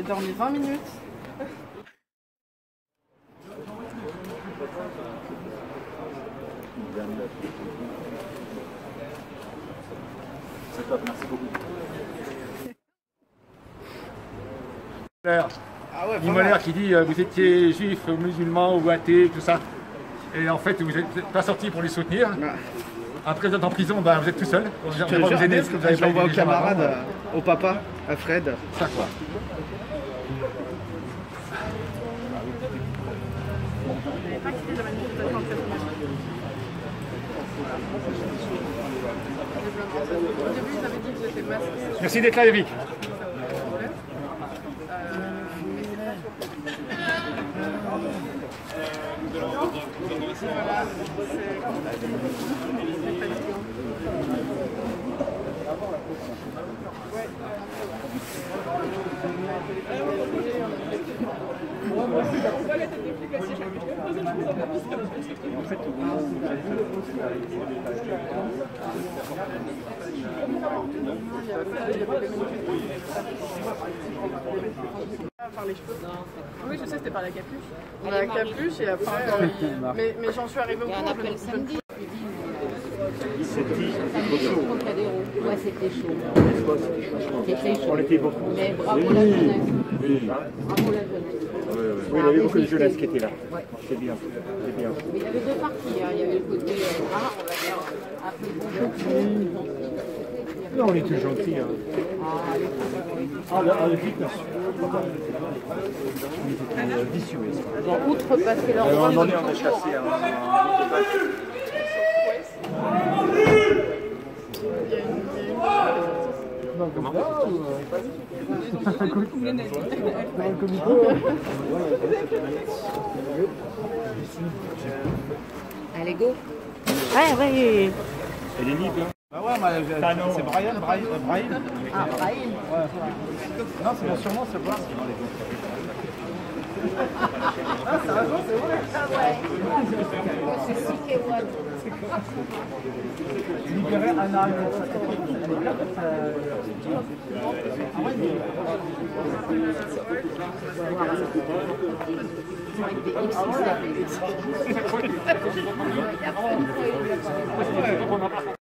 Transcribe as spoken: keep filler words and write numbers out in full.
dormi vingt minutes. C'est top, merci beaucoup. Ah ouais, Himmler qui dit euh, vous étiez juif, musulman ou athée, tout ça. Et en fait, vous n'êtes pas sorti pour les soutenir. Ouais. Après, vous êtes en prison, bah, vous êtes tout seul. On Je te va jure, vous aider parce que vous avez pas j'envoie aidé au les gens camarade, avant. euh, au papa, à Fred. Ça quoi. Pas quitté la manifestation en cette Au début, ils avaient dit que j'étais masquée. Merci d'être là, Eric. Par les cheveux. Oui, je sais, c'était par la capuche. La capuche et après. Euh, mais mais j'en suis arrivée au point. appelle samedi. C'était chaud. Ouais, c'était chaud. C'était chaud. On était beaucoup. Mais bravo la jeunesse. Oui. Bravo la jeunesse. Oui, il y avait beaucoup de jeunesse qui était là. Ouais. C'est bien. C'est bien. Mais il y avait deux parties. Hein. Il y avait le côté euh, ah, on va dire, après bonjour. Non, on était gentils. Hein. Ah, les filles, Ah, le, ah, le flic, non. On était vicieux. ont outrepassé leur À un droit moment de donné, on a chassé un. Non, comment Allez, go. Ouais, ouais. Elle est libre. Hein. Bah ouais, moi, c'est Brian, Brian, Brian. Ah, Brahim. Ouais. Non, c'est mon surnom, c'est Brian. Ah, ça raison, c'est vrai. Ah ouais. C'est Sikewan. Libérer Anna. Avec des X X L.